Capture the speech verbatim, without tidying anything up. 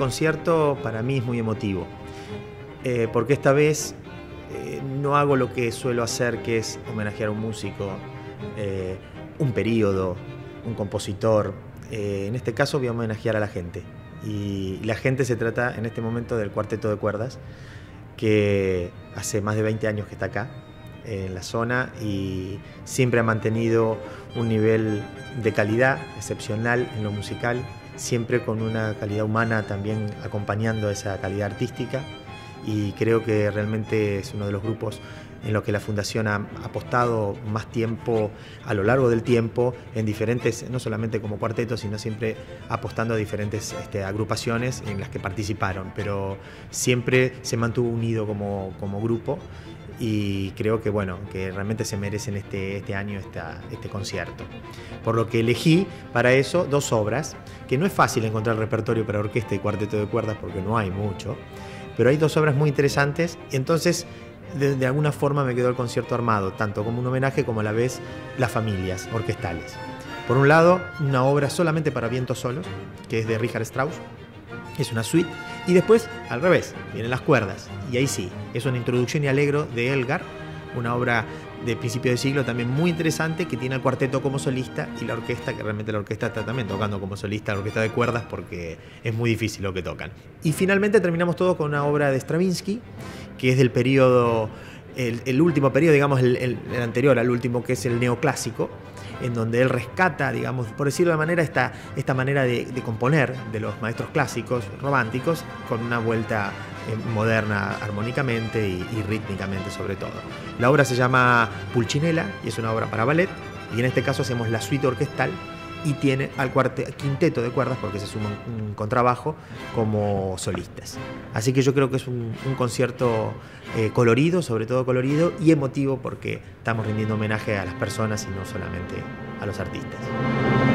concierto para mí es muy emotivo, eh, porque esta vez eh, no hago lo que suelo hacer, que es homenajear a un músico, eh, un periodo, un compositor. Eh, en este caso voy a homenajear a la gente. Y la gente se trata en este momento del Cuarteto de Cuerdas, que hace más de veinte años que está acá, en la zona, y siempre ha mantenido un nivel de calidad excepcional en lo musical, siempre con una calidad humana también acompañando esa calidad artística, y creo que realmente es uno de los grupos en los que la Fundación ha apostado más tiempo a lo largo del tiempo, en diferentes, no solamente como cuarteto, sino siempre apostando a diferentes este, agrupaciones en las que participaron, pero siempre se mantuvo unido como, como grupo, y creo que, bueno, que realmente se merecen este, este año esta, este concierto. Por lo que elegí para eso dos obras, que no es fácil encontrar repertorio para orquesta y cuarteto de cuerdas porque no hay mucho, pero hay dos obras muy interesantes, y entonces de, de alguna forma me quedó el concierto armado, tanto como un homenaje como a la vez las familias orquestales. Por un lado, una obra solamente para vientos solos, que es de Richard Strauss, es una suite, y después, al revés, vienen las cuerdas, y ahí sí, es una introducción y allegro de Elgar, una obra de principio de siglo también muy interesante, que tiene al cuarteto como solista y la orquesta, que realmente la orquesta está también tocando como solista, la orquesta de cuerdas, porque es muy difícil lo que tocan. Y finalmente terminamos todo con una obra de Stravinsky, que es del periodo, el, el último periodo, digamos, el, el, el anterior al último, que es el neoclásico, en donde él rescata, digamos, por decirlo de manera, esta, esta manera de, de componer de los maestros clásicos románticos, con una vuelta eh, moderna armónicamente y, y rítmicamente sobre todo. La obra se llama Pulcinella y es una obra para ballet, y en este caso hacemos la suite orquestal, y tiene al cuarte, quinteto de cuerdas, porque se suma un, un contrabajo, como solistas. Así que yo creo que es un, un concierto eh, colorido, sobre todo colorido, y emotivo, porque estamos rindiendo homenaje a las personas y no solamente a los artistas.